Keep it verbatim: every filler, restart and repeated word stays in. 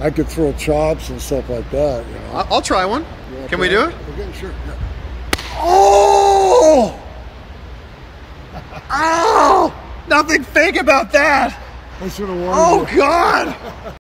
I could throw chops and stuff like that. You know? I'll try one. Can we do it? Okay, sure. Yeah. Oh! Oh! Nothing fake about that. I should have warned Oh you. God!